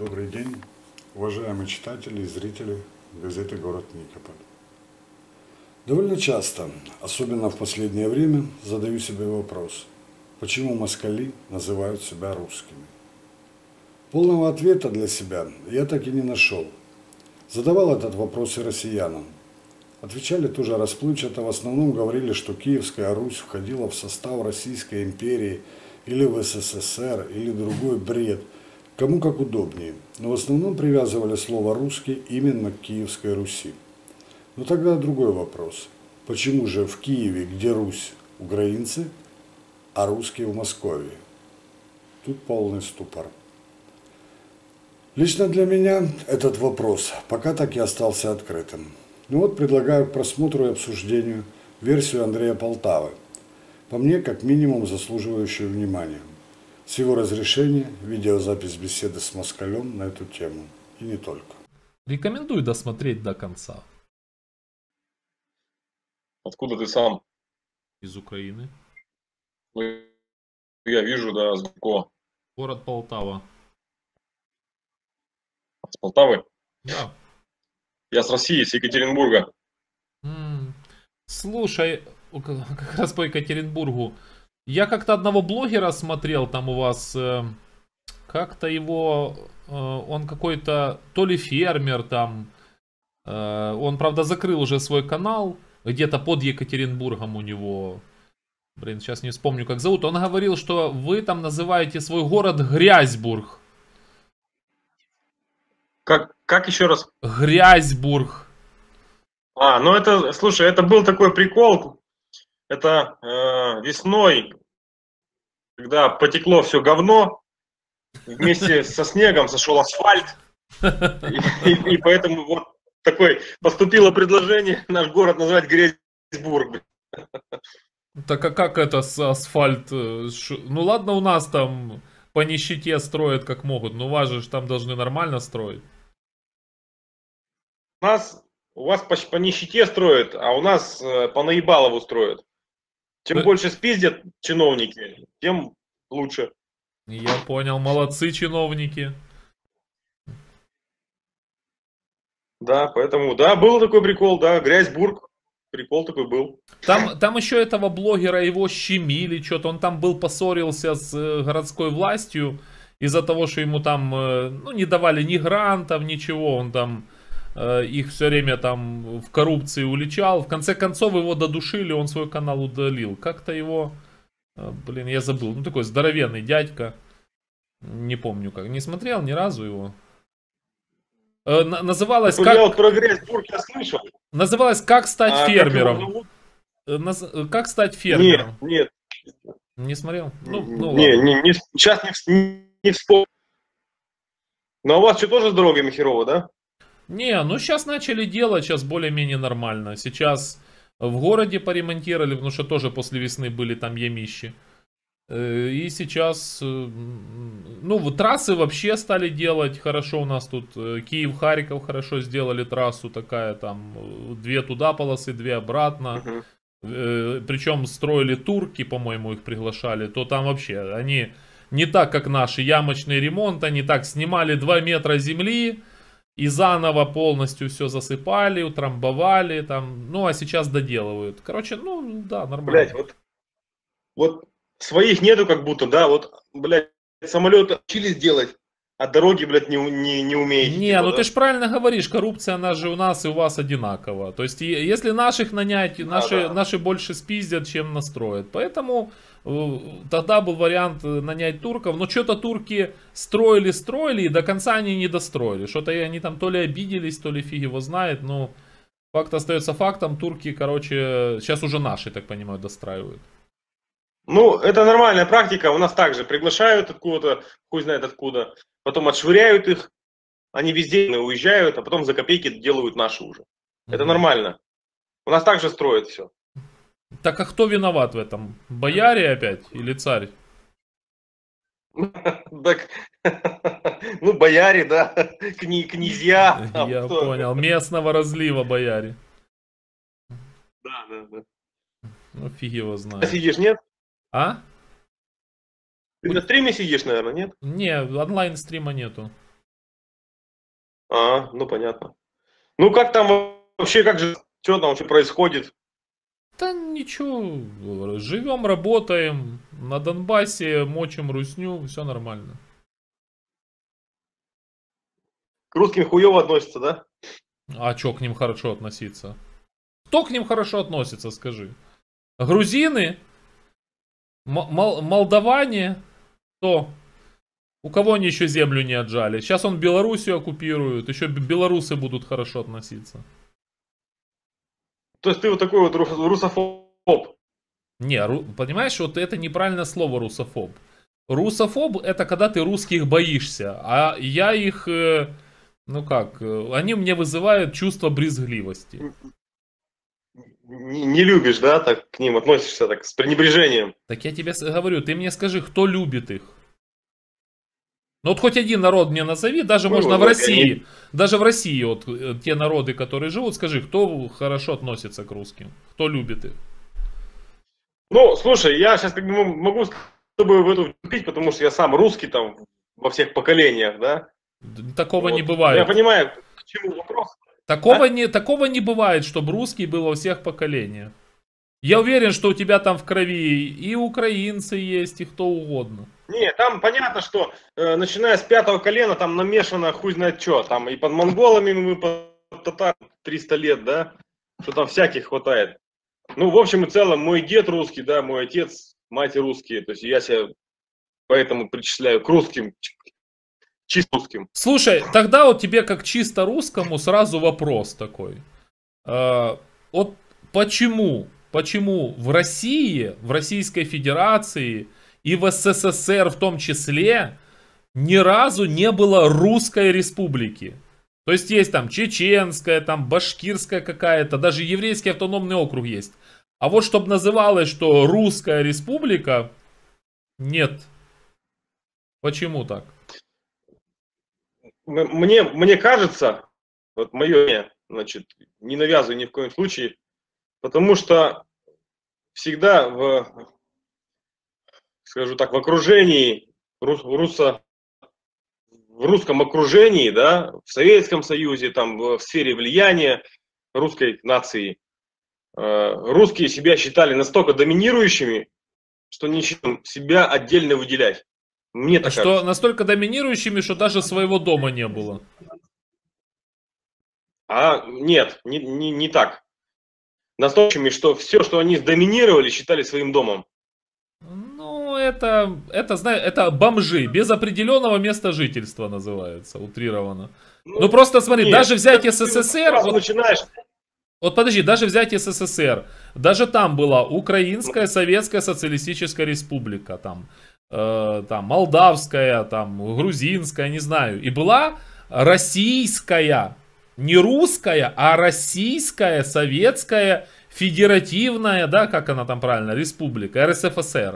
Добрый день, уважаемые читатели и зрители газеты «Город Никополь». Довольно часто, особенно в последнее время, задаю себе вопрос, почему москали называют себя русскими. Полного ответа для себя я так и не нашел. Задавал этот вопрос и россиянам. Отвечали тоже расплывчато, в основном говорили, что Киевская Русь входила в состав Российской империи или в СССР, или другой бред, кому как удобнее, но в основном привязывали слово «русский» именно к Киевской Руси. Но тогда другой вопрос. Почему же в Киеве, где Русь, украинцы, а русские в Москве? Тут полный ступор. Лично для меня этот вопрос пока так и остался открытым. Ну вот предлагаю к просмотру и обсуждению версию Андрея Полтавы, по мне как минимум заслуживающую внимания. С его разрешения видеозапись беседы с москалем на эту тему. И не только. Рекомендую досмотреть до конца. Откуда ты сам? Из Украины. Ну, я вижу, да, с какого? Город Полтава. С Полтавы? Да. Я с России, с Екатеринбурга. Слушай, как раз по Екатеринбургу. Я как-то одного блогера смотрел, там у вас, как-то его, он какой-то, то ли фермер там, он, правда, закрыл уже свой канал, где-то под Екатеринбургом у него, блин, сейчас не вспомню, как зовут. Он говорил, что вы там называете свой город Грязьбург. Как еще раз? Грязьбург. Ну это, слушай, это был такой прикол. Это весной, когда потекло все говно, вместе со снегом сошел асфальт. И поэтому вот такое поступило предложение наш город назвать Грязьбург. Так а как это с асфальт? Ну ладно, у нас там по нищете строят как могут, но у вас же там должны нормально строить. У вас по нищете строят, а у нас по наебалову строят. Чем больше спиздят чиновники, тем лучше. Я понял, молодцы чиновники. Да, поэтому, да, был такой прикол, да, Грязьбург, прикол такой был. Там еще этого блогера, его щемили, что-то, он там был, поссорился с городской властью из-за того, что ему там, ну, не давали ни грантов, ничего, он там их все время там в коррупции уличал. В конце концов его додушили, он свой канал удалил. Как-то его, блин, я забыл, ну, такой здоровенный дядька, не помню как, не смотрел ни разу его. Называлось как... Я вот про Грязьбург я слышал. Называлось «Как стать фермером». Как стать фермером? Нет. Не смотрел? Ну ладно. Сейчас не вспомню. Но у вас что, тоже с дорогами херово, да? Не, ну сейчас начали делать, сейчас более-менее нормально. Сейчас в городе поремонтировали, потому что тоже после весны были там ямищи. И сейчас, ну, трассы вообще стали делать хорошо у нас тут. Киев-Харьков хорошо сделали трассу такая, там, 2 туда полосы, 2 обратно. Причем строили турки, по-моему, их приглашали. То там вообще, они не так, как наши, ямочный ремонт, они так снимали 2 метра земли и заново полностью все засыпали, утрамбовали, там, ну, а сейчас доделывают. Короче, ну, да, нормально. Блять, вот своих нету как будто, да, вот, блядь, самолеты учились делать, а дороги, блядь, не умеете. Не, типа, ну да? ты ж правильно говоришь, коррупция, она же у нас и у вас одинакова. То есть, если наших нанять, наши больше спиздят, чем настроят. Поэтому тогда был вариант нанять турков. Но что-то турки строили, и до конца они не достроили. Что-то они там то ли обиделись, то ли фиг его знает. Но факт остается фактом. Турки, короче, сейчас уже наши, так понимаю, достраивают. Ну, это нормальная практика. У нас также приглашают откуда-то, хуй знает откуда. Потом отшвыряют их. Они везде уезжают, а потом за копейки делают наши уже. Это нормально. У нас также строят все. Так а кто виноват в этом? Бояре опять или царь? Так, ну, бояре, да, князья. Я понял, местного разлива бояре. Да. Ну, фиг его знает. Сидишь, нет? А? Ты на стриме сидишь, наверное, нет? Не, онлайн стрима нету. Ну понятно. Ну как там вообще, что там вообще происходит? Да ничего, живем, работаем, на Донбассе мочим русню, все нормально. К русским хуёво относятся, да? А чё к ним хорошо относиться? Кто к ним хорошо относится, скажи? Грузины? Молдаване? Кто? У кого они еще землю не отжали? Сейчас он Белоруссию оккупирует, еще белорусы будут хорошо относиться. То есть ты вот такой вот русофоб? Не, понимаешь, вот это неправильное слово русофоб. Русофоб это когда ты русских боишься, а я их, ну как, они мне вызывают чувство брезгливости. Не любишь, да, так к ним относишься, так, с пренебрежением? Так я тебе говорю, ты мне скажи, кто любит их? Ну вот хоть один народ мне назови, даже Ну, можно в вот России. Даже в России вот те народы, которые живут, скажи, кто хорошо относится к русским? Кто любит их? Ну, слушай, я сейчас как бы могу с тобой в эту вступить, потому что я сам русский там во всех поколениях, да? Такого Вот. не бывает. Я понимаю, к чему вопрос. Такого не бывает, чтобы русский был во всех поколениях. Я уверен, что у тебя там в крови и украинцы есть, и кто угодно. Не, там понятно, что начиная с 5-го колена там намешано хуй знает что. Там и под монголами мы, под татар 300 лет, да? Что там всяких хватает. Ну, в общем и целом, мой дед русский, да, мой отец, мать русские. То есть я себя поэтому причисляю к русским, чисто русским. Слушай, тогда вот тебе как чисто русскому сразу вопрос такой. Вот почему в России, в Российской Федерации и в СССР в том числе ни разу не было русской республики? То есть есть там чеченская, там башкирская какая-то, даже еврейский автономный округ есть. А вот чтобы называлось, что русская республика, нет. Почему так? Мне кажется, вот мое, значит, не навязываю ни в коем случае, потому что всегда скажу так, в окружении, в русском окружении, да, в Советском Союзе, там, в сфере влияния русской нации, русские себя считали настолько доминирующими, что нечем себя отдельно выделять. Мне так что кажется. настолько доминирующими, что даже своего дома не было. Нет, не так. Настолько, что все, что они доминировали, считали своим домом. Ну, это бомжи, без определенного места жительства называется, утрированно. Ну, просто смотри, нет, даже взять СССР... Вот, начинаешь... Вот подожди, даже взять СССР, даже там была Украинская Советская Социалистическая Республика, там Молдавская, там Грузинская, не знаю. И была Российская, не русская, а Российская Советская Федеративная, да, как она там правильно, Республика, РСФСР.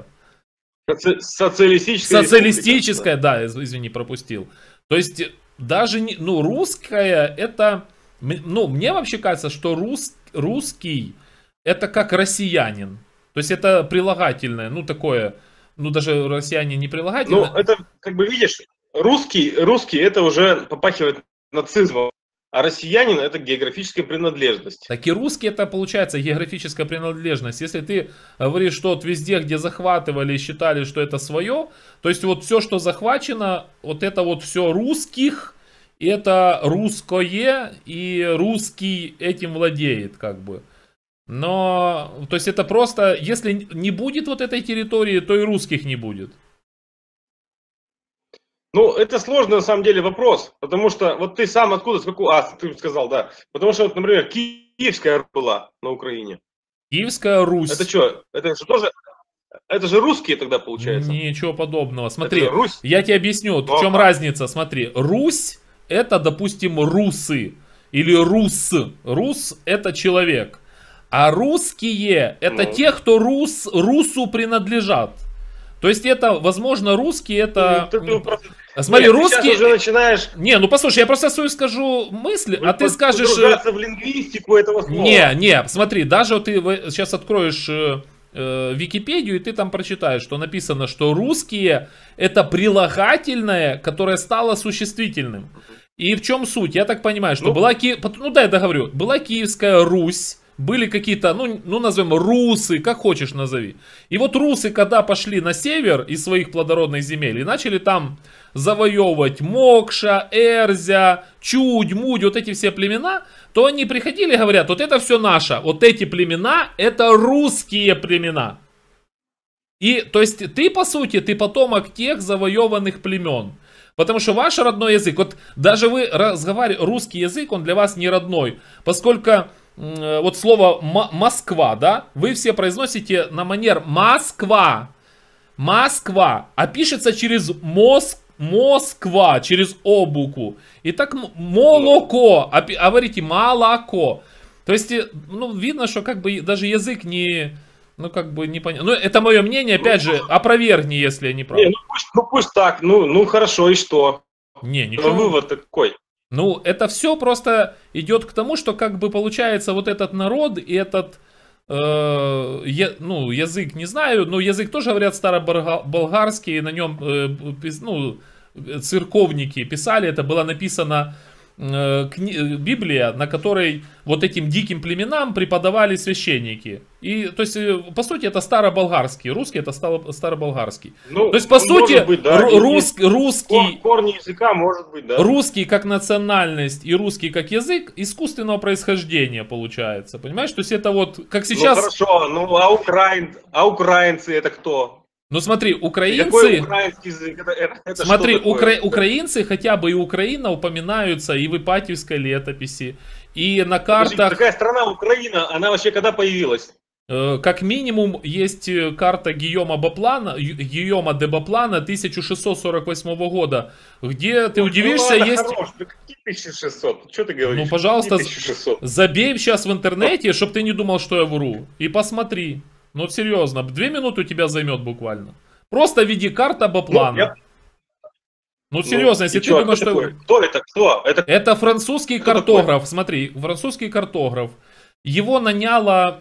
Социалистическая, да, извини, пропустил. То есть даже, ну, русская это... Ну, мне вообще кажется, что русский это как россиянин. То есть это прилагательное, ну такое, ну даже россияне не прилагательное. Ну, это, как бы видишь, русский это уже попахивает нацизмом, а россиянин это географическая принадлежность. Так и русский это получается географическая принадлежность. Если ты говоришь, что вот везде, где захватывали и считали, что это свое, то есть вот все, что захвачено, вот это вот все русских, это русское, и русский этим владеет, как бы. Но, то есть это просто, если не будет вот этой территории, то и русских не будет. Ну, это сложный на самом деле вопрос, потому что вот ты сам откуда, ты сказал, да. Потому что, вот, например, Киевская была на Украине. Киевская Русь. Это что? Это же тоже... Это же русские тогда получается? Ничего подобного. Смотри, Русь? Я тебе объясню, в чем разница. Смотри, Русь это, допустим, русы. Или рус. Рус это человек. А русские это те, кто русу принадлежат. То есть это, возможно, русские это... Смотри, русские... уже начинаешь... Не, ну послушай, я просто свою скажу мысль, а ты скажешь... в лингвистику этого слова. Не, смотри, даже ты сейчас откроешь Википедию, и ты там прочитаешь, что написано, что русские это прилагательное, которое стало существительным. И в чем суть? Я так понимаю, что Ну. была ну да, я договорю. Была Киевская Русь, были какие-то, ну назовем русы, как хочешь назови. И вот русы, когда пошли на север из своих плодородных земель и начали там завоевывать Мокша, Эрзя, Чудь, Мудь, вот эти все племена, то они приходили и говорят, вот это все наше, вот эти племена, это русские племена. И, то есть, ты, по сути, ты потомок тех завоеванных племен. Потому что ваш родной язык, вот даже вы разговариваете, русский язык, он для вас не родной. Поскольку вот слово Москва, да, вы все произносите на манер Москва. Москва. А пишется через Москва, через О букву. И так молоко, а говорите молоко. То есть, ну, видно, что как бы даже язык не... Ну, как бы непонятно. Ну, это мое мнение, опять же, опровергни, если я не прав. Не, пусть так, ну хорошо, и что? Не, ничего. Вывод какой? Ну, это все просто идет к тому, что как бы получается вот этот народ и этот, ну, язык, не знаю, но язык тоже, говорят, староболгарский, на нем, ну, церковники писали, это было написано... Библия, на которой вот этим диким племенам преподавали священники. И, то есть, по сути, это староболгарский. Русский это староболгарский. Ну, то есть, по сути, быть, да, русский... Корни языка, может быть, да. Русский как национальность и русский как язык искусственного происхождения получается. Понимаешь? То есть, это вот, как сейчас... Ну, хорошо, ну, а украинцы это кто? Ну смотри, украинцы... Какой украинский язык? Это смотри, что такое? украинцы хотя бы и Украина упоминаются и в Ипатьевской летописи, и на картах... Подожди, такая страна Украина, она вообще когда появилась? Как минимум есть карта Гийома де Баплана 1648 года, где ты удивишься, ладно, есть... Хорош, да какие 1600? Что ты говоришь? Ну, пожалуйста, 1600? забей сейчас в интернете, чтобы ты не думал, что я вру, и посмотри. Ну, серьезно, 2 минуты у тебя займет буквально. Просто веди карта Баплана. Ну, серьезно, если ты думаешь, что... Кто это? Кто? Это французский картограф, смотри, французский картограф. Его наняло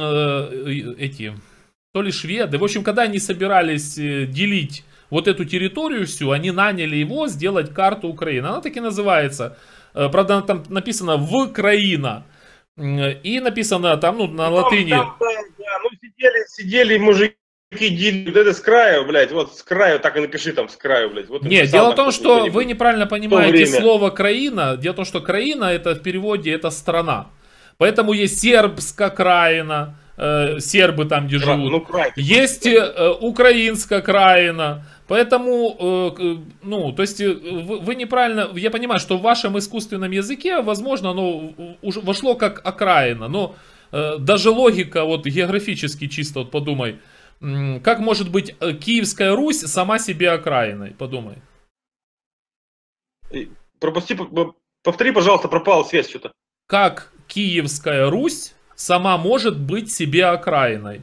эти, то ли шведы. В общем, когда они собирались делить вот эту территорию всю, они наняли его сделать карту Украины. Она так и называется. Правда, там написано «Вкраина». И написано там, ну, на латыни. Да, ну, сидели мужики, это с краю, блядь, вот с краю, так и напиши там, с краю, блядь. Вот нет, дело в том, что вы неправильно понимаете слово «краина». Дело в том, что «краина» это в переводе это страна. Поэтому есть сербская краина, сербы там, где живут. Ну, есть украинская краина. Поэтому, ну, то есть, вы неправильно, я понимаю, что в вашем искусственном языке, возможно, оно уже вошло как окраина, но даже логика, вот географически чисто, вот подумай, как может быть Киевская Русь сама себе окраиной, подумай. Повтори, пожалуйста, пропала связь что-то. Как Киевская Русь сама может быть себе окраиной?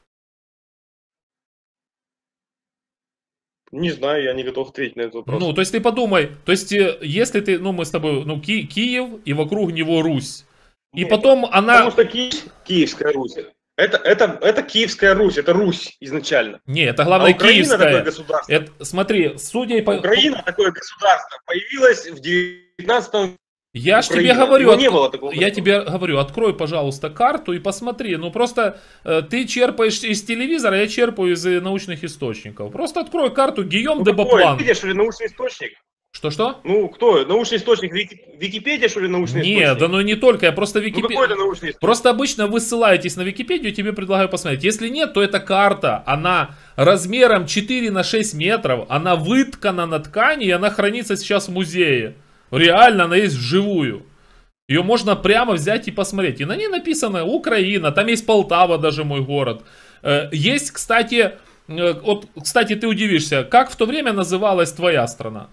Не знаю, я не готов ответить на этот вопрос. Ну, то есть ты подумай, то есть если ты, ну мы с тобой, ну Киев и вокруг него Русь. И нет, потом она... Потому что Киевская Русь, это Киевская Русь, это Русь изначально. Не, это главное Украина Киевская. Такое государство. Это, смотри, судя по... Украина такое государство появилось в 19 Я ж тебе говорю, не было такого. Я тебе говорю, открой, пожалуйста, карту и посмотри. Ну просто ты черпаешь из телевизора, я черпаю из научных источников. Просто открой карту Гийом де Баплан. Википедия, что ли, научный источник? Что-что? Ну, кто? Научный источник? Википедия, что ли, научный источник? Нет, да ну не только, я просто Википедия. Ну, какой это научный источник? Просто обычно вы ссылаетесь на Википедию, тебе предлагаю посмотреть. Если нет, то эта карта, она размером 4 на 6 метров, она выткана на ткани, и она хранится сейчас в музее. Реально, она есть вживую. Ее можно прямо взять и посмотреть. И на ней написано Украина, там есть Полтава, даже мой город. Есть, кстати, вот, кстати, ты удивишься, как в то время называлась твоя страна?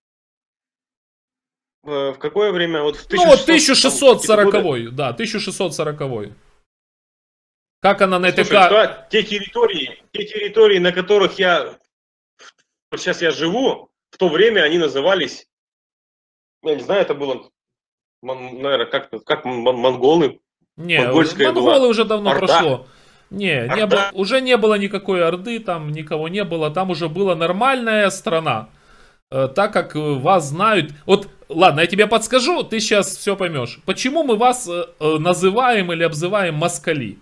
В какое время? Вот в 1600, ну вот 1640, да, 1640. Как она на этой карте? Те территории, на которых сейчас я живу, в то время они назывались, я не знаю, это было, наверное, как монголы. Не, монголы уже давно Орда. прошло. Не было, уже не было никакой Орды, там никого не было, там уже была нормальная страна. так как вас знают... Вот, ладно, я тебе подскажу, ты сейчас все поймешь. Почему мы вас называем или обзываем москали?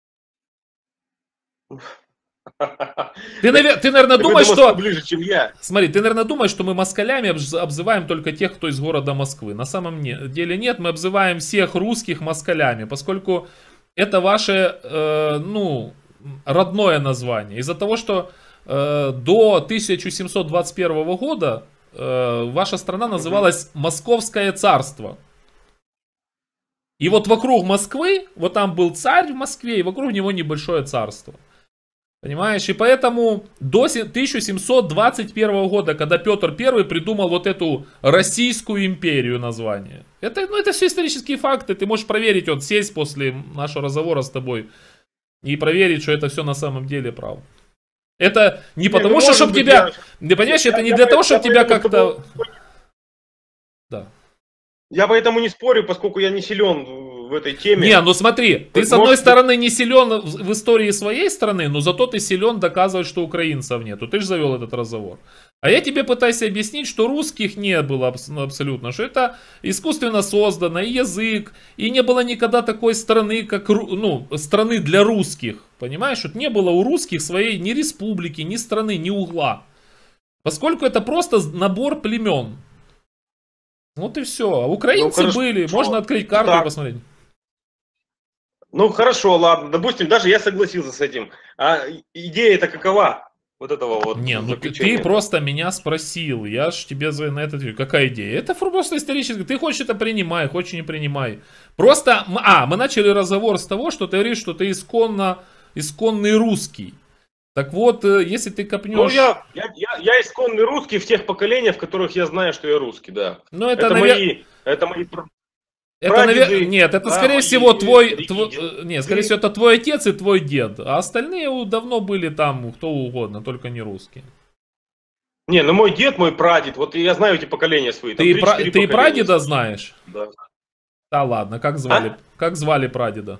Ты, наверное, думаешь, что... ближе, чем я. Смотри, ты, наверное, думаешь, что мы москалями обзываем только тех, кто из города Москвы. На самом деле нет, мы обзываем всех русских москалями, поскольку это ваше, родное название. Из-за того, что до 1721 года ваша страна называлась Московское царство. И вот вокруг Москвы, вот там был царь в Москве, и вокруг него небольшое царство. Понимаешь? И поэтому до 1721 года, когда Петр I придумал вот эту Российскую империю название. Это все исторические факты. Ты можешь проверить, вот сесть после нашего разговора с тобой и проверить, что это все на самом деле правда. Это не потому, что чтобы тебя... Ты понимаешь, это не для того, чтобы тебя как-то... Да. Я поэтому не спорю, поскольку я не силен в этой теме. Не, ну смотри, ты с одной стороны не силен в истории своей страны, но зато ты силен доказывать, что украинцев нету. Ты же завел этот разговор. А я тебе пытаюсь объяснить, что русских не было абсолютно, что это искусственно создано, и язык, и не было никогда такой страны, как, страны для русских. Понимаешь, вот не было у русских своей ни республики, ни страны, ни угла. Поскольку это просто набор племен. Вот и все. А украинцы были, можно открыть карту и посмотреть. Ну хорошо, ладно, допустим, даже я согласился с этим. А идея-то какова? Вот этого вот. Не, ну ты просто меня спросил, я ж тебе на это отвечу. Какая идея? Это просто исторически. Ты хочешь это принимай, хочешь не принимай. Просто, мы начали разговор с того, что ты говоришь, что ты исконный русский. Так вот, если ты копнешь... Ну, я исконный русский в тех поколениях, в которых я знаю, что я русский, да. Ну, это мои прадеды, нет, это скорее всего скорее всего это твой отец и твой дед. А остальные давно были там кто угодно, только не русские. Не, ну мой дед, мой прадед, вот я знаю эти поколения свои. Ты и прадеда знаешь? Да. Да ладно, как звали прадеда?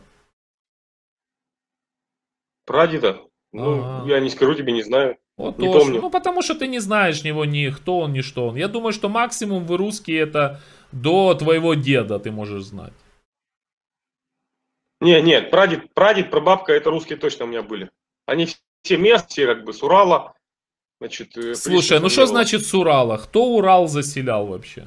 Прадеда? Ну, я не скажу тебе, не знаю. Вот не тоже. помню. Ну, потому что ты не знаешь него ни кто он, ни что он. Я думаю, что максимум вы русские это до твоего деда ты можешь знать. Нет, прадед, прабабка, это русские точно у меня были. Они все все как бы с Урала. Значит, слушай, ну что значит с Урала? Кто Урал заселял вообще?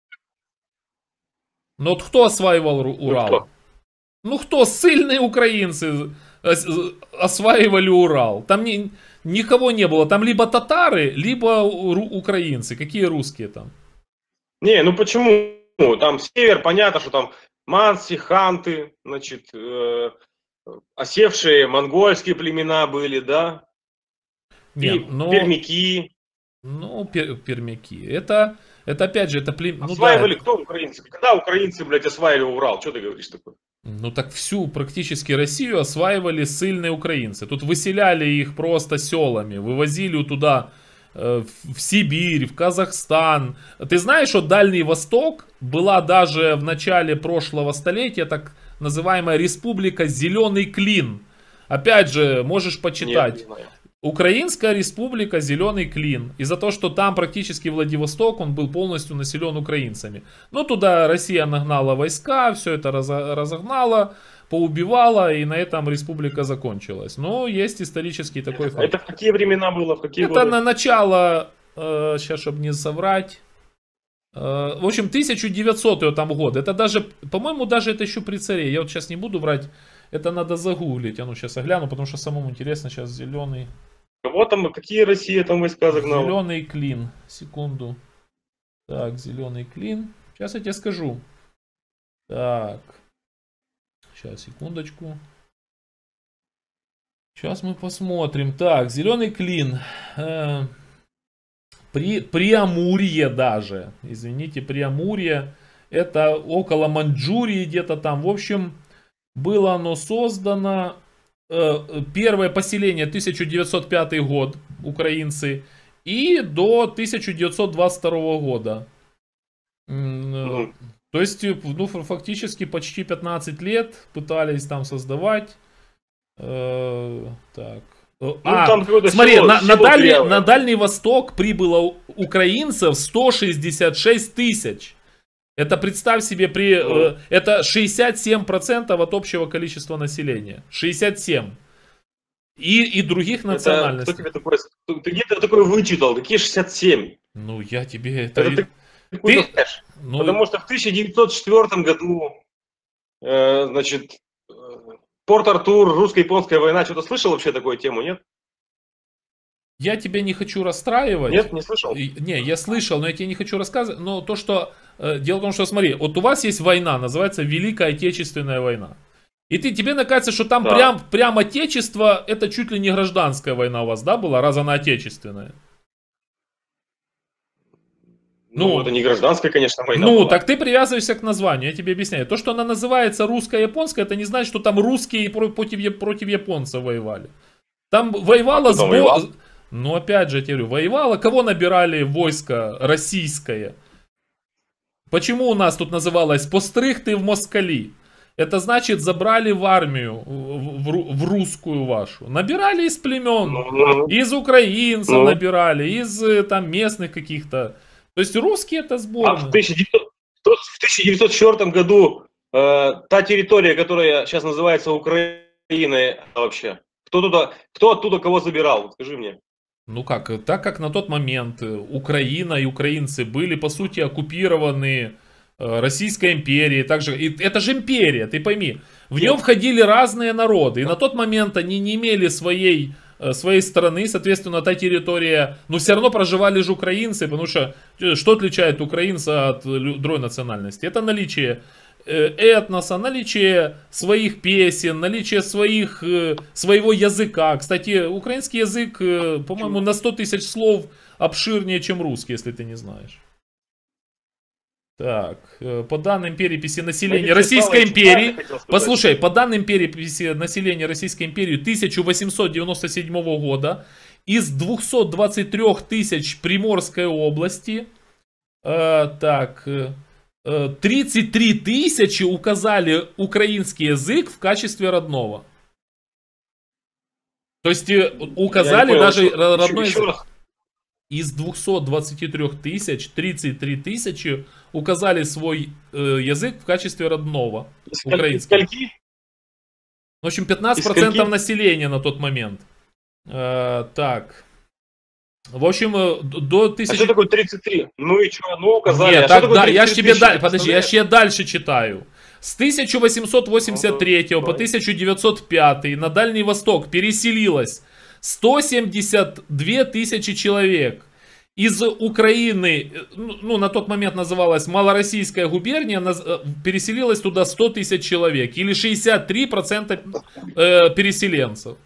Ну вот кто осваивал Урал? Ну кто? Сильные украинцы осваивали Урал. Там никого не было. Там либо татары, либо украинцы. Какие русские там? Не, ну почему? Там север, понятно, что там манси, ханты, значит, осевшие монгольские племена были, да? Нет, пермяки. Ну, пермяки. Это опять же, это племя... Осваивали кто украинцы? Когда украинцы, блядь, осваивали Урал? Что ты говоришь такое? Ну так всю практически Россию осваивали ссыльные украинцы. Тут выселяли их просто селами, вывозили туда в Сибирь, в Казахстан. Ты знаешь, что Дальний Восток была даже в начале прошлого столетия так называемая республика Зеленый Клин. Опять же, можешь почитать. Нет, не знаю. Украинская республика Зеленый Клин. Из-за того, что там практически Владивосток, он был полностью населен украинцами. Но туда Россия нагнала войска, все это разогнала, поубивала, и на этом республика закончилась. Но есть исторический такой факт. Это в какие времена было? В какие это годы? На начало, сейчас, чтобы не соврать, в общем, 1900 там год. Это даже, по-моему, даже это еще при царе. Я вот сейчас не буду врать. Это надо загуглить. А ну сейчас огляну, потому что самому интересно сейчас зеленый. Вот там, какие Россия там войска загнала? Зеленый Клин. Секунду. Так, Зеленый Клин. Сейчас я тебе скажу. Так. Сейчас, секундочку. Сейчас мы посмотрим. Так, Зеленый Клин. Преамурье даже. Извините, Преамурье. Это около Маньчжурии где-то там. В общем, было оно создано. Первое поселение 1905 год. Украинцы. И до 1922 года. То есть, ну, фактически почти 15 лет пытались там создавать. Так, там какое-то смотри, село- на село дырявое. Дальний Восток прибыло украинцев 166 тысяч. Это, представь себе, это 67% от общего количества населения. 67%. И других Это, национальностей. кто тебе такой, ты где-то такое вычитал? Какие 67? Ну, я тебе это... Это ты откуда знаешь? ну, Потому что в 1904 году, значит, Порт-Артур, русско-японская война, что-то слышал вообще такую тему, нет? я тебя не хочу расстраивать. Нет, не слышал? Не, я слышал, но я тебе не хочу рассказывать. Но то, что... дело в том, что смотри, вот у вас есть война, называется Великая Отечественная война. И тебе накажется, что там Да. прям отечество, это чуть ли не гражданская война у вас, да, была, раз она отечественная? Ну, это не гражданская, конечно, война Ну, была. так ты привязываешься к названию, я тебе объясняю. То, что она называется русско-японская, это не значит, что там русские против японцев воевали. Там воевала кто там воевал? Ну, опять же, я тебе говорю, воевала, кого набирали войско российское? Почему у нас тут называлось «постригти в москали»? Это значит, забрали в армию, в русскую вашу. Набирали из племен, Ну, из украинцев Ну. набирали, из там местных каких-то. То есть русские это а сборная. в 1904 году та территория, которая сейчас называется Украиной, вообще, кто оттуда кого забирал? Скажи мне. Ну как, так как на тот момент Украина и украинцы были по сути оккупированы Российской империей, также, и это же империя, ты пойми, в нем входили разные народы, и на тот момент они не имели своей страны, соответственно, та территория, но все равно проживали же украинцы, потому что отличает украинца от другой национальности? Это наличие этноса, наличие своих песен, наличие своего языка. Кстати, украинский язык, по-моему, на 100 тысяч слов обширнее, чем русский, если ты не знаешь. Так, по данным переписи населения Российской империи, послушай, по данным переписи населения Российской империи 1897 года из 223 тысяч Приморской области, 33 тысячи указали украинский язык в качестве родного. То есть указали понял, даже еще родной язык. раз. Из 223 тысяч 33 тысячи указали свой язык в качестве родного. Украинский. Скольки? В общем, Из 15% скольки? населения на тот момент. Так. В общем, до А 1000... что такое 33? Ну и что? Ну указали. Нет, А что так, такое да, я ж 33 тебе тысячи? дальше, подожди, я ж тебе дальше читаю. С 1883 по давай. 1905 на Дальний Восток переселилось 172 тысячи человек. Из Украины, ну на тот момент называлась Малороссийская губерния, переселилось туда 100 тысяч человек. Или 63% переселенцев.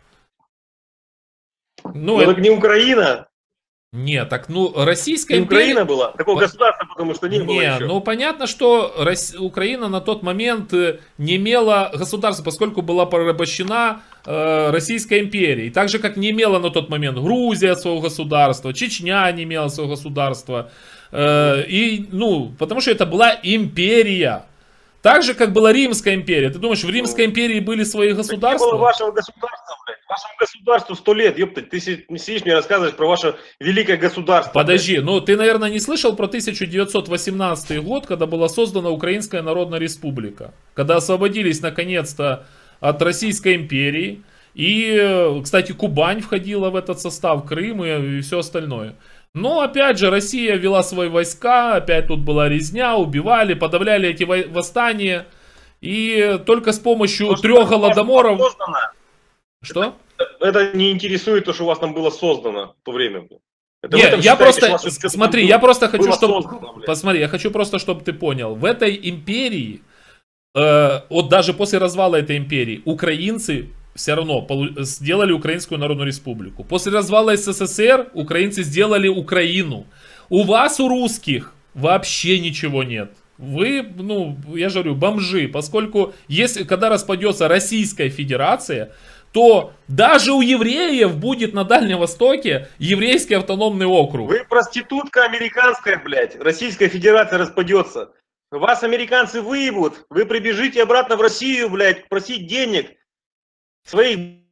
Ну это не Украина. Нет, так Российская Не империя... Украина была. Такого государства, потому что не было Не, еще. ну понятно, что Украина на тот момент не имела государства, поскольку была порабощена Российской империей. Так же, как не имела на тот момент Грузия своего государства, Чечня не имела своего государства. Потому что это была империя. Так же, как была Римская империя. Ты думаешь, в Римской империи были свои государства? Не было вашего государства, блядь. Вашему государству 100 лет, ёптать. Ты сидишь мне рассказываешь про ваше великое государство. Подожди, ты, наверное, не слышал про 1918 год, когда была создана Украинская Народная Республика. Когда освободились, наконец-то, от Российской империи. И, кстати, Кубань входила в этот состав, Крым и все остальное. Но, опять же, Россия вела свои войска, опять тут была резня, убивали, подавляли эти восстания. И только с помощью 3 голодоморов... Что? Это не интересует то, что у вас там было создано в то время. Это нет, я просто... Смотри, я просто хочу, чтобы... Создано, посмотри, я хочу просто, чтобы ты понял. В этой империи, вот даже после развала этой империи, украинцы... все равно сделали Украинскую Народную Республику. После развала СССР украинцы сделали Украину. У вас, у русских, вообще ничего нет. Вы, я же говорю, бомжи. Поскольку, когда распадется Российская Федерация, то даже у евреев будет на Дальнем Востоке еврейский автономный округ. Вы проститутка американская, блядь. Российская Федерация распадется. Вас американцы выебут. Вы прибежите обратно в Россию, блядь, просить денег. Своих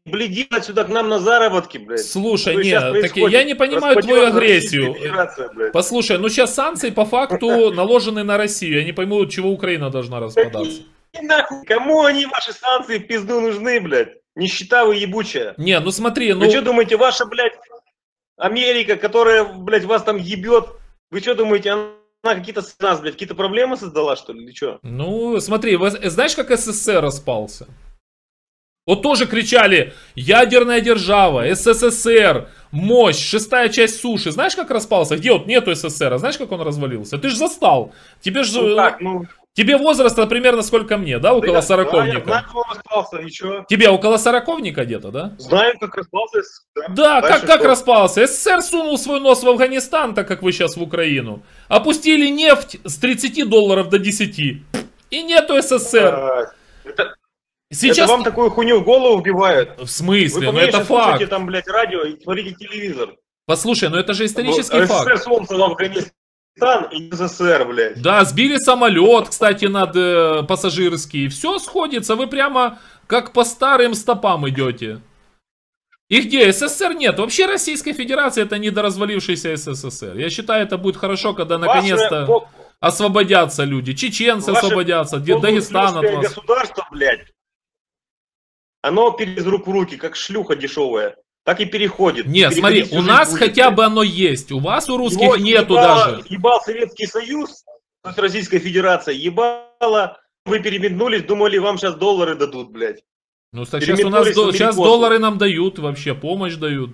блядь, сюда к нам на заработки, блядь. Слушай, Что сейчас нет, так происходит? я не понимаю Распадённая твою Российская агрессию. Федерация, блядь. Послушай, ну сейчас санкции по факту наложены на Россию. Я не пойму, от чего Украина должна распадаться. Какие нахуй? Кому они, ваши санкции, в пизду нужны, блядь? Нищета вы ебучая. Не, ну смотри, ну... Вы что думаете, ваша, блядь, Америка, которая, блядь, вас там ебет, вы что думаете, она какие-то с нас, блядь, какие-то проблемы создала, что ли, или что? Ну, смотри, знаешь, как СССР распался? Вот тоже кричали: ядерная держава, СССР, мощь, 6-я часть суши. Знаешь, как распался? Где вот нету СССР? А знаешь, как он развалился? Ты же застал. Тебе же... Ну как, ну... Тебе возраст примерно сколько мне, да? Около Да, сороковника. я знаю, кто распался, и что? Тебе около сороковника где-то, да? Знаю, как распался. Да, Дальше как что? распался? СССР сунул свой нос в Афганистан, так как вы сейчас в Украину. Опустили нефть с 30 долларов до 10. И нету СССР. Это Сейчас... вам такую хуйню в голову вбивают? В смысле? Вы Ну поменьше это факт. слушайте там, блядь, радио и смотрите телевизор. Послушай, ну это же исторический СССР факт. сломался в Афганистан и СССР, блядь. Да, сбили самолет, кстати, над пассажирский. Все сходится, вы прямо как по старым стопам идете. И где? СССР нет. Вообще Российская Федерация это недоразвалившийся СССР. Я считаю, это будет хорошо, когда наконец-то освободятся люди. Чеченцы освободятся, Дагестан от вас. Государство, блядь, оно из рук в руки, как шлюха дешевая. Так и переходит. Нет, смотри, у нас будет, хотя бы оно есть. У вас, у русских, его нету даже. Ебал Советский Союз, то есть Российская Федерация, ебала, вы переметнулись, думали, вам сейчас доллары дадут, блядь. Ну, сейчас у нас сейчас доллары нам дают, вообще помощь дают.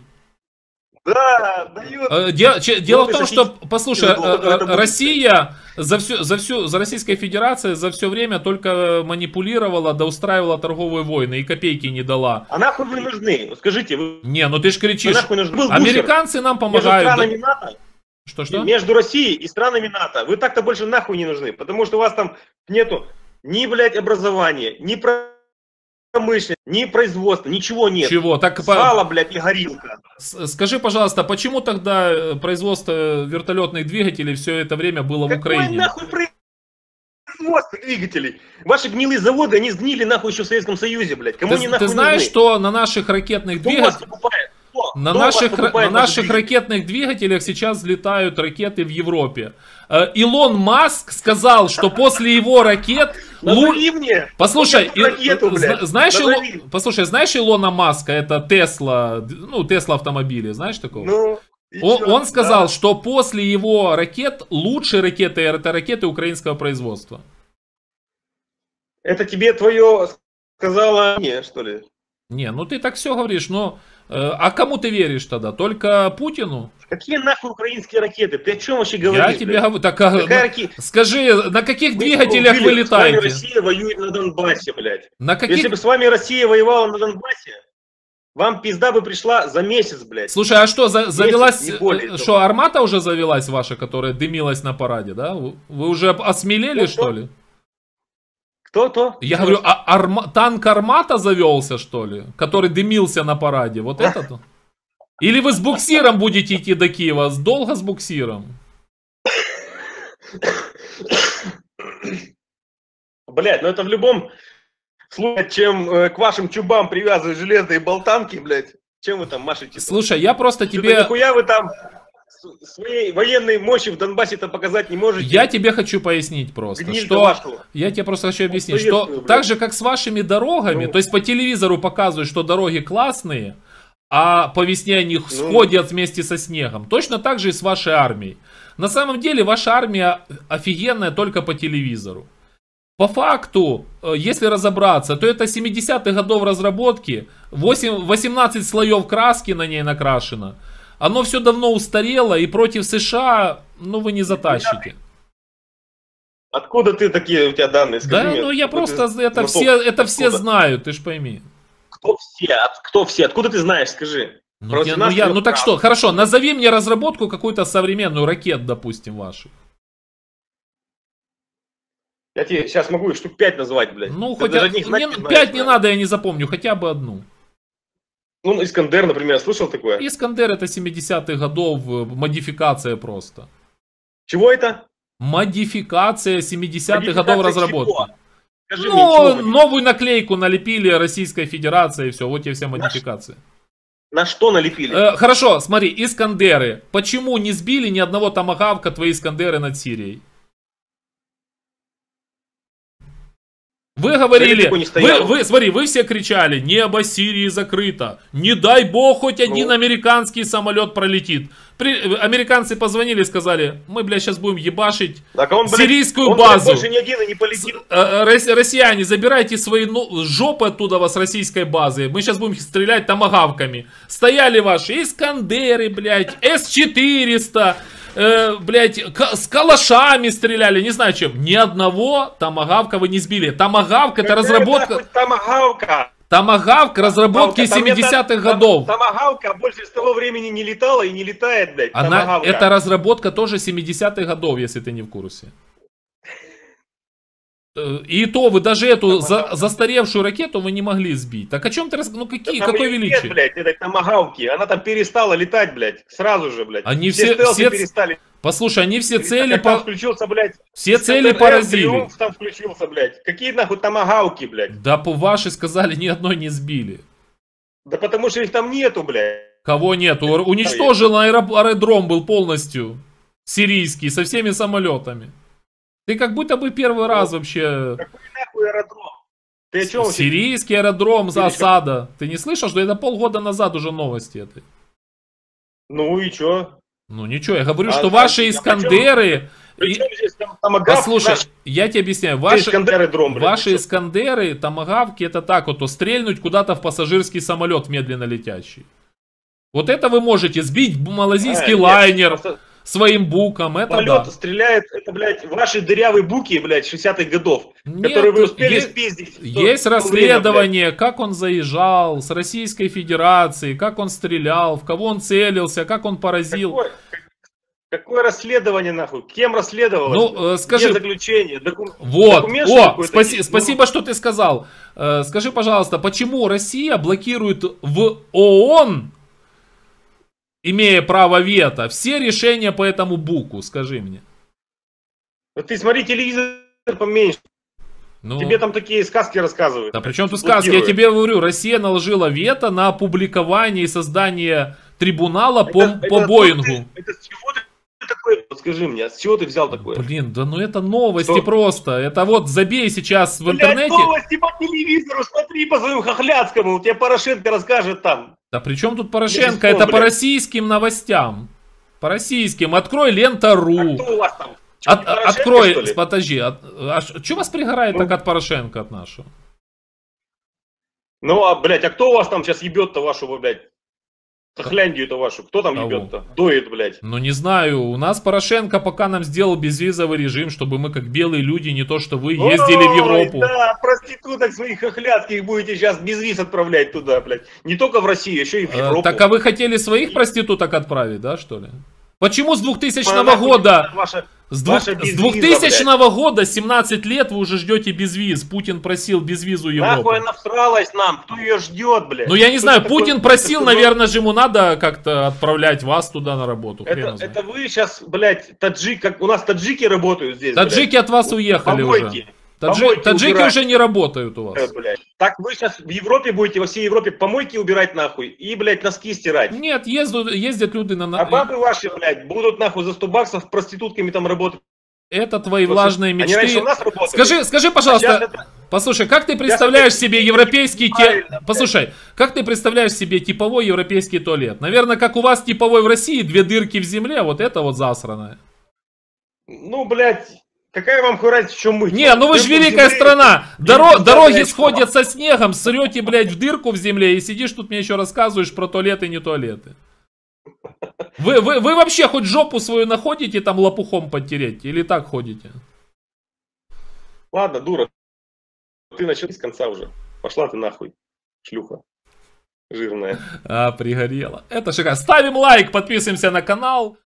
Да, дают. Дело в том, что, послушай, Россия за Российская Федерация за все время только манипулировала, да устраивала торговые войны и копейки не дала. А нахуй вы нужны? Скажите, вы... Не, ну ты ж кричишь. А американцы нам помогают. Между странами НАТО, что? Между Россией и странами НАТО. Вы так-то больше нахуй не нужны, потому что у вас там нету ни, блядь, образования, ни промышленности, ни производства, ничего нет. Чего? Так, сало, блядь, и горилка. Скажи, пожалуйста, почему тогда производство вертолетных двигателей все это время было в Украине? Какое нахуй производство двигателей? Ваши гнилые заводы, они сгнили нахуй еще в Советском Союзе, блядь. Кому они нахуй ты знаешь, нужны? что на наших ракетных двигателях... На наших ракетных двигателях сейчас взлетают ракеты в Европе. Илон Маск сказал, что после его ракет... Послушай, знаешь Илона Маска, это Тесла, ну Тесла автомобили, знаешь такого? Он сказал, что после его ракет лучшие ракеты это ракеты украинского производства. Это тебе твое сказала не, что ли? Не, ну ты так все говоришь, но... А кому ты веришь тогда? Только Путину? Какие нахуй украинские ракеты? Ты о чем вообще говоришь? Я тебе говорю, так, скажи, на каких двигателях вы летаете? С вами Россия воюет на Донбассе, блядь. Если бы с вами Россия воевала на Донбассе, вам пизда бы пришла за месяц, блядь. Слушай, а что, завелась, что армата уже завелась ваша, которая дымилась на параде, да? Вы уже осмелели, что ли? Кто? Я говорю, танк Армата завелся, что ли? Который дымился на параде, вот этот? Или вы с буксиром будете идти до Киева? Долго с буксиром? Блядь, ну это в любом случае, чем к вашим чубам привязывают железные болтанки, блядь. Чем вы там машете? Слушай, я просто тебе... Нихуя вы там... Своей военной мощи в Донбассе-то показать не можете. Я тебе хочу пояснить просто, я тебе просто хочу объяснить, что так же, как с вашими дорогами, то есть по телевизору показывают, что дороги классные, а по весне они сходят вместе со снегом, точно так же и с вашей армией. На самом деле ваша армия офигенная только по телевизору. По факту, если разобраться, то это 70-х годов разработки, 18 слоев краски на ней накрашено. Оно все давно устарело, и против США, ну, вы не затащите. Откуда ты такие, у тебя данные? Скажи мне, ну я просто, это все знают, ты ж пойми. Кто все? Кто все? Откуда ты знаешь, скажи? Ну так что, хорошо, назови мне разработку какую-то современную ракет, допустим, вашу. Я тебе сейчас могу их штук 5 назвать, блядь. Ну, хотя 5 не надо, я не запомню, хотя бы одну. Ну, Искандер, например, слышал такое? Искандер это 70-х годов, модификация просто. Чего это? Модификация 70-х годов разработки. Скажи мне, ничего. Новую наклейку налепили Российской Федерации, и все, вот тебе все модификации. На что налепили? Хорошо, смотри, Искандеры. Почему не сбили ни одного томагавка твои Искандеры над Сирией? Вы говорили, смотри, вы все кричали, небо Сирии закрыто, не дай бог хоть один американский самолет пролетит. Американцы позвонили и сказали, мы, блядь, сейчас будем ебашить сирийскую базу. Больше ни один и не полетит. Россияне, забирайте свои жопы оттуда вас, российской базы, мы сейчас будем стрелять томагавками. Стояли ваши Искандеры, блядь, С-400. Блять, с калашами стреляли, не знаю чем. Ни одного томагавка вы не сбили. Томагавк это разработка. Томагавк разработки 70-х годов. Томагавка больше с того времени не летала и не летает, блядь. Это разработка тоже 70-х годов, если ты не в курсе. И то вы даже эту застаревшую ракету вы не могли сбить. Так о чем ты рассказываешь? Ну какое величие? Нет, блядь, этой томагавки. Она там перестала летать, блядь. Сразу же, блядь. Они все перестали. Послушай, они все цели включился, блядь. Все цели поразили. Там включился, блядь. Какие нахуй томагавки, блядь? Да по ваши сказали, ни одной не сбили. Да потому что их там нету, блядь. Кого нету? Уничтожен аэродром был полностью. Сирийский, со всеми самолетами. Ты как будто бы первый раз вообще... Какой нахуй аэродром? Ты о чем? Сирийский аэродром за осада. Ты не слышал, что это полгода назад уже новости этой? Ну и чё? Ну ничего, я говорю, что ваши Искандеры... Послушай, я тебе объясняю. Ваши Искандеры, томагавки, это так вот, стрельнуть куда-то в пассажирский самолет медленно летящий. Вот это вы можете сбить малазийский лайнер... Своим буком, это самолет стреляет, это, блядь, ваши дырявые буки, блядь, 60-х годов, которые вы успели спиздить. Есть расследование, как он заезжал с Российской Федерации, как он стрелял, в кого он целился, как он поразил. Какое расследование, нахуй? Кем расследовалось? Ну, скажи... Где заключение? Вот, спасибо, что ты сказал. Скажи, пожалуйста, почему Россия блокирует в ООН, имея право вето, все решения по этому буку, скажи мне. Ты смотри телевизор поменьше. Тебе там такие сказки рассказывают. Да при чем тут сказки? Я тебе говорю, Россия наложила вето на опубликование и создание трибунала по Боингу. Это с чего ты такой? Скажи мне, с чего ты взял такое? Блин, да ну это новости просто. Это вот забей сейчас в интернете. Новости по телевизору, смотри по своему хохляцкому, тебе Порошенко расскажет там. Да при чем тут Порошенко? Это по российским новостям. По российским. Открой Лента.ру. А кто у вас там? Открой, подожди. Что вас пригорает так от Порошенко, от нашего? Ну, блядь, а кто у вас там сейчас ебет-то вашу, блядь? Хохляндию-то вашу, кто там ебет-то? Доит, блядь. Ну не знаю, у нас Порошенко пока нам сделал безвизовый режим, чтобы мы как белые люди, не то что вы, ездили в Европу. Да, проституток своих хохлядских будете сейчас без виз отправлять туда, блядь. Не только в Россию, еще и в Европу. Так а вы хотели своих проституток отправить, да, что ли? Почему с 2000 года... С 2000 года, 17 лет, вы уже ждете безвиз. Путин просил безвизу Европы. Нахуй она всралась нам, кто ее ждет, блядь? Ну я не знаю, Путин просил, наверное же ему надо как-то отправлять вас туда на работу. Это вы сейчас, блядь, как у нас таджики работают здесь, таджики, блядь, от вас уехали уже. Таджики уже не работают у вас. Блядь. Так вы сейчас в Европе будете, во всей Европе помойки убирать нахуй и, блядь, носки стирать. Нет, ездят люди на... А бабы ваши, блядь, будут нахуй за 100 баксов проститутками там работать. Это твои влажные мечты. Они раньше у нас работали. Скажи, пожалуйста, послушай, как ты представляешь себе европейский Послушай, как ты представляешь себе типовой европейский туалет? Наверное, как у вас типовой в России, 2 дырки в земле, вот это вот засраное. Ну, блядь. Какая вам разница, что мы? Не, ну вы же великая страна. Дороги сходят со снегом, срете, блядь, в дырку в земле и сидишь тут мне еще рассказываешь про туалеты и не туалеты. Вы вообще хоть жопу свою находите там лопухом подтереть? Или так ходите? Ладно, дура. Ты начал с конца уже. Пошла ты нахуй, шлюха. Жирная. Пригорела. Это шикарно. Ставим лайк, подписываемся на канал.